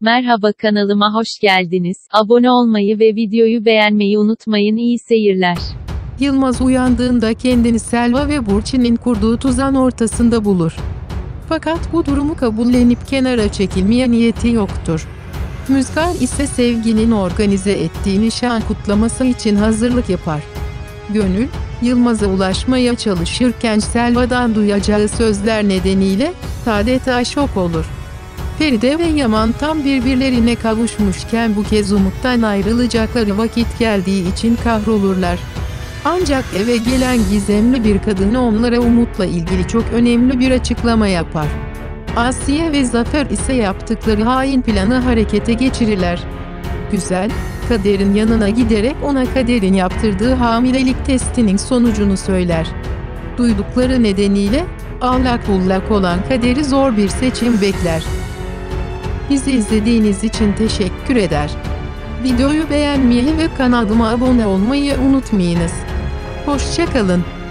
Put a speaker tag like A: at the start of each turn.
A: Merhaba, kanalıma hoş geldiniz. Abone olmayı ve videoyu beğenmeyi unutmayın. İyi seyirler.
B: Yılmaz uyandığında kendini Selva ve Burçin'in kurduğu tuzağın ortasında bulur. Fakat bu durumu kabullenip kenara çekilmeye niyeti yoktur. Müzgar ise Sevgi'nin organize ettiği nişan kutlaması için hazırlık yapar. Gönül, Yılmaz'a ulaşmaya çalışırken Selva'dan duyacağı sözler nedeniyle adeta şok olur. Feride ve Yaman tam birbirlerine kavuşmuşken bu kez umuttan ayrılacakları vakit geldiği için kahrolurlar. Ancak eve gelen gizemli bir kadın onlara Umut'la ilgili çok önemli bir açıklama yapar. Asiye ve Zafer ise yaptıkları hain planı harekete geçirirler. Güzel, Kader'in yanına giderek ona Kader'in yaptırdığı hamilelik testinin sonucunu söyler. Duydukları nedeniyle allak bullak olan Kader'i zor bir seçim bekler. Bizi izlediğiniz için teşekkür eder. Videoyu beğenmeyi ve kanalıma abone olmayı unutmayınız. Hoşça kalın.